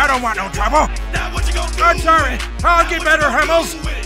don't want no trouble. I'm sorry. I'll get better, Hummels.